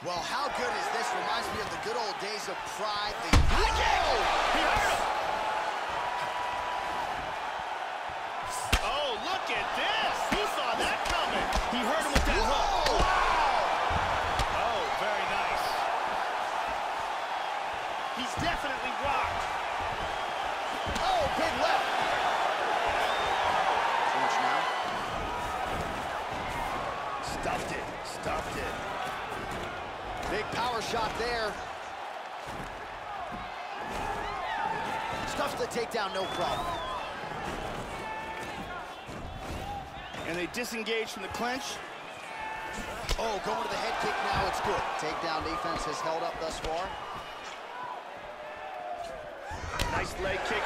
Well, how good is this? Reminds me of the good old days of Pride. He hurt him! Oh, look at this! Who saw that coming? He hurt him with that hook. Wow! Oh, very nice. He's definitely rocked. Oh, big left. Huge now. Stuffed it. Stuffed it. Big power shot there. Stuffs the takedown, no problem. And they disengage from the clinch. Oh, going to the head kick now, it's good. Takedown defense has held up thus far. Nice leg kick.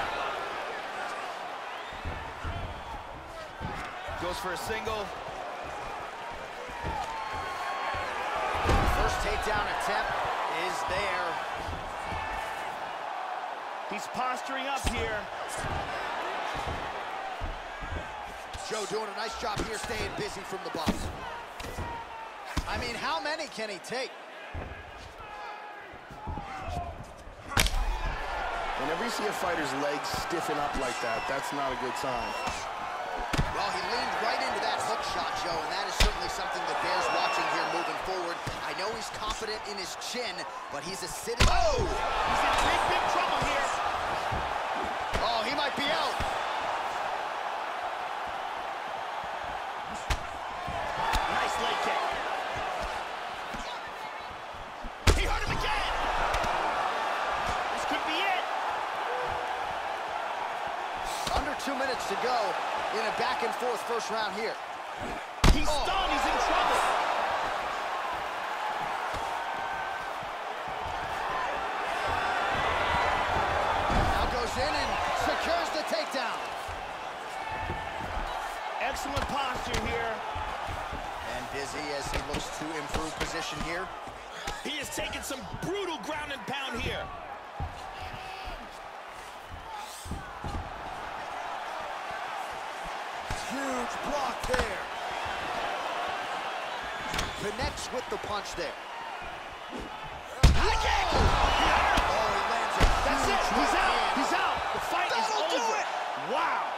Goes for a single. First takedown attempt is there. He's posturing up here. Joe doing a nice job here, staying busy from the box. I mean, how many can he take? Whenever you see a fighter's legs stiffen up like that, that's not a good sign. Well, he leaned right into that hook shot, Joe, and that is certainly something that bears watching here moving forward. I know he's confident in his chin, but he's a sitting... Oh! He's in big, big trouble here. Oh, he might be out. Nice leg kick. He hurt him again. This could be it. Under 2 minutes to go in a back-and-forth first round here. He's stunned. He's in trouble. Now goes in and secures the takedown. Excellent posture here. And busy as he looks to improve position here. He has taken some brutal ground and pound here. Huge block there. Connects with the punch there. High kick! Oh, he lands a That's huge it. He's right out. hand. He's out. The fight is That'll do over. it. Wow.